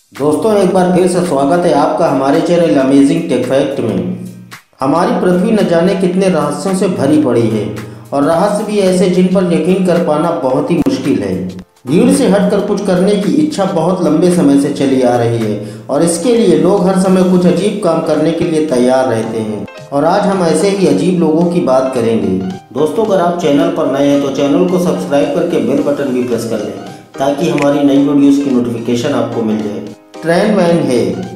दोस्तों एक बार फिर से स्वागत है आपका हमारे चैनल अमेजिंग टेक फैक्ट में। हमारी पृथ्वी न जाने कितने रहस्यों से भरी पड़ी है और रहस्य भी ऐसे जिन पर यकीन कर पाना बहुत ही मुश्किल है। भीड़ से हटकर कुछ करने की इच्छा बहुत लंबे समय से चली आ रही है और इसके लिए लोग हर समय कुछ अजीब काम करने के लिए तैयार रहते हैं और आज हम ऐसे ही अजीब लोगों की बात करेंगे। दोस्तों अगर आप चैनल पर नए हैं तो चैनल को सब्सक्राइब करके बेल बटन भी प्रेस कर लें ताकि हमारी नई वीडियोस की नोटिफिकेशन आपको मिल जाए। ट्रेन मैन है।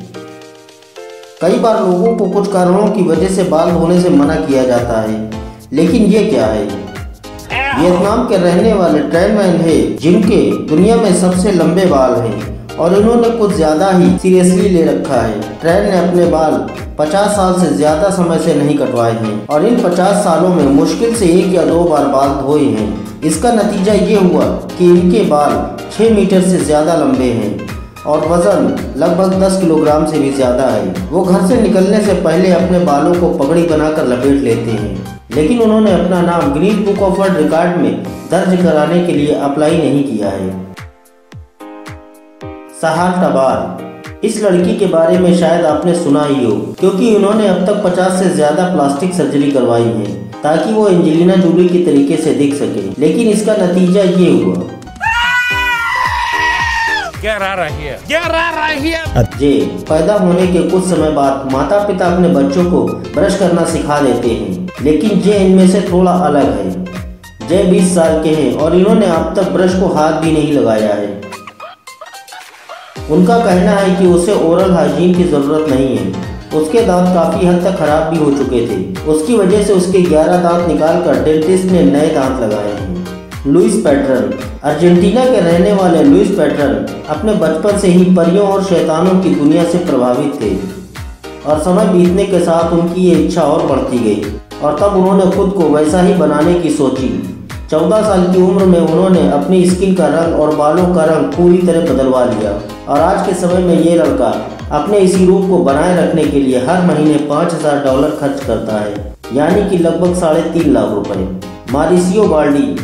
कई बार लोगों को कुछ कारणों की वजह से बाल धोने से मना किया जाता है, लेकिन ये क्या है? वियतनाम के रहने वाले ट्रेन मैन है जिनके दुनिया में सबसे लंबे बाल हैं और इन्होंने कुछ ज्यादा ही सीरियसली ले रखा है। ट्रेन ने अपने बाल 50 साल से ज्यादा समय से नहीं कटवाए हैं और इन 50 सालों में मुश्किल से 1 या 2 बार बाल धोए हैं। इसका नतीजा ये हुआ कि इनके बाल 6 मीटर से ज्यादा लंबे हैं और वजन लगभग 10 किलोग्राम से भी ज़्यादा है। वो घर से निकलने से पहले अपने बालों को पगड़ी बनाकर लपेट लेते हैं, लेकिन उन्होंने अपना नाम Guinness book of world record में दर्ज कराने के लिए अप्लाई नहीं किया है। सहार टबार। इस लड़की के बारे में शायद आपने सुना ही हो क्योंकि उन्होंने अब तक 50 से ज़्यादा प्लास्टिक सर्जरी करवाई है ताकि वो एंजेलिना जूली की तरीके से दिख सके, लेकिन इसका नतीजा ये हुआ। जे पैदा होने के कुछ समय बाद माता पिता अपने बच्चों को ब्रश करना सिखा देते हैं, लेकिन जे इनमें से थोड़ा अलग है। जे 20 साल के हैं और इन्होंने अब तक ब्रश को हाथ भी नहीं लगाया है। उनका कहना है कि उसे ओरल हाइजीन की जरूरत नहीं है। उसके दांत काफी हद तक खराब भी हो चुके थे। उसकी वजह से उसके 11 दांत निकालकर डेंटिस्ट ने नए दांत लगाए हैं। Louis pattern. अर्जेंटीना के रहने वाले लुइस पैटर्न अपने बचपन से ही परियों और शैतानों की दुनिया से प्रभावित थे और समय बीतने के साथ उनकी ये इच्छा और बढ़ती गई और तब उन्होंने खुद को वैसा ही बनाने की सोची। 14 साल की उम्र में उन्होंने अपनी स्किन का रंग और बालों का रंग पूरी तरह बदलवा लिया और आज के समय में ये लड़का अपने इसी रूप को बनाए रखने के लिए हर महीने $5000 खर्च करता है, यानी कि लगभग 3.5 लाख रुपए। मारिसियो बाल्डी।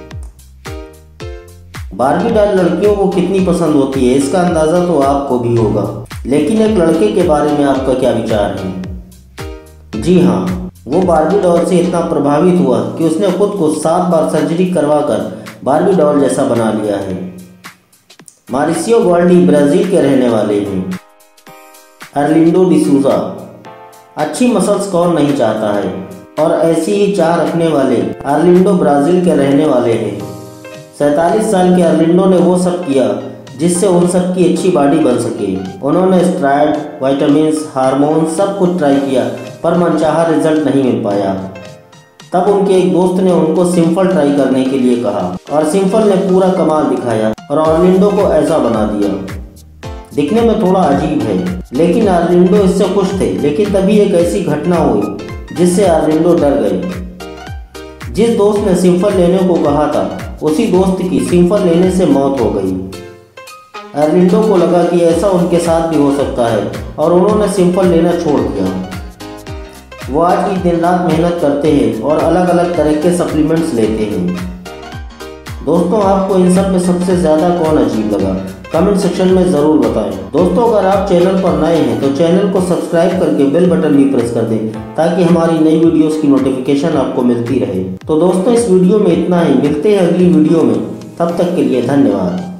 बार्बी डॉल लड़कियों को कितनी पसंद होती है इसका अंदाज़ा तो आपको भी होगा, लेकिन एक लड़के के बारे में आपका क्या विचार है? जी हाँ, वो बार्बी डॉल से इतना प्रभावित हुआ कि उसने खुद को 7 बार सर्जरी करवाकर बार्बी डॉल जैसा बना लिया है। मारिसियो बाल्डी ब्राज़ील के रहने वाले हैं। अर्लिंडो डिसूजा। अच्छी मसल्स कौन नहीं चाहता है और ऐसी ही चाह रखने वाले अर्लिंडो ब्राज़ील के रहने वाले हैं। 47 साल के अर्लिंडो ने वो सब किया जिससे उन सब की अच्छी बॉडी बन सके। उन्होंने स्टेरॉइड, विटामिन्स, हार्मोन सब कुछ ट्राई किया पर मनचाहा रिजल्ट नहीं मिल पाया। तब उनके एक दोस्त ने उनको सिंपल ट्राई करने के लिए कहा और सिंपल ने पूरा कमाल दिखाया और अर्लिंडो को ऐसा बना दिया। दिखने में थोड़ा अजीब है, लेकिन अर्लिंडो इससे खुश थे। लेकिन तभी एक ऐसी घटना हुई जिससे अर्लिंडो डर गए। जिस दोस्त ने सिंपल लेने को कहा था उसी दोस्त की सिंपल लेने से मौत हो गई। अर्लिंडो को लगा कि ऐसा उनके साथ भी हो सकता है और उन्होंने सिंपल लेना छोड़ दिया। वो आज भी दिन रात मेहनत करते हैं और अलग अलग तरह के सप्लीमेंट्स लेते हैं। दोस्तों आपको इन सब में सबसे ज़्यादा कौन अजीब लगा? कमेंट सेक्शन में ज़रूर बताएं। दोस्तों अगर आप चैनल पर नए हैं तो चैनल को सब्सक्राइब करके बेल बटन भी प्रेस कर दें ताकि हमारी नई वीडियोस की नोटिफिकेशन आपको मिलती रहे। तो दोस्तों इस वीडियो में इतना ही। मिलते हैं अगली वीडियो में, तब तक के लिए धन्यवाद।